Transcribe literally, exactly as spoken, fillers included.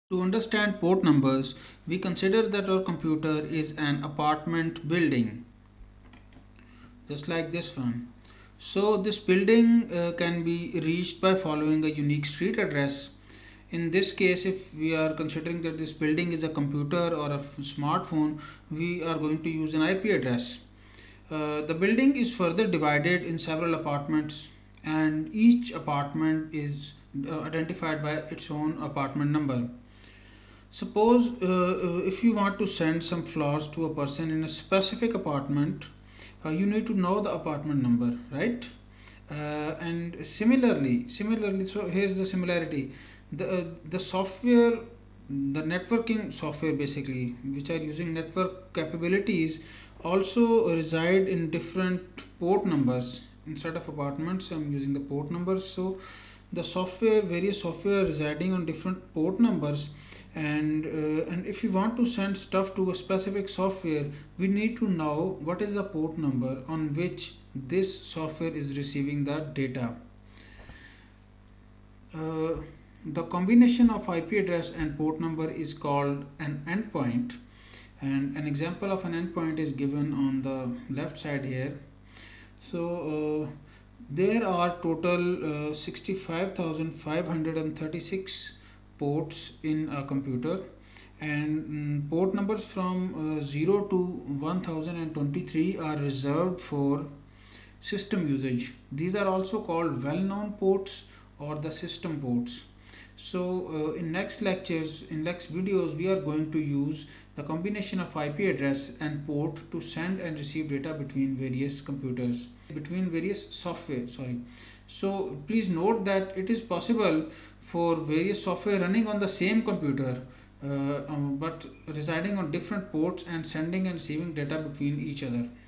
To understand port numbers, we consider that our computer is an apartment building, just like this one. So this building uh, can be reached by following a unique street address. In this case, if we are considering that this building is a computer or a f- smartphone, we are going to use an I P address. Uh, the building is further divided in several apartments, and each apartment is uh, identified by its own apartment number. Suppose uh, uh, if you want to send some flowers to a person in a specific apartment, uh, you need to know the apartment number, right? Uh, and similarly, similarly, so here's the similarity. The uh, the software, the networking software basically, which are using network capabilities, also reside in different port numbers. Instead of apartments, I'm using the port numbers. So the software, various software residing on different port numbers, and uh, and if you want to send stuff to a specific software, we need to know what is the port number on which this software is receiving that data. uh, the combination of I P address and port number is called an endpoint, and an example of an endpoint is given on the left side here. So uh, there are total uh, sixty-five thousand five hundred thirty-six ports in a computer, and mm, port numbers from uh, zero to one thousand twenty-three are reserved for system usage. These are also called well-known ports or the system ports. So uh, in next lectures, in next videos, we are going to use the combination of I P address and port to send and receive data between various computers, between various software, sorry. So please note that it is possible for various software running on the same computer, uh, um, but residing on different ports and sending and receiving data between each other.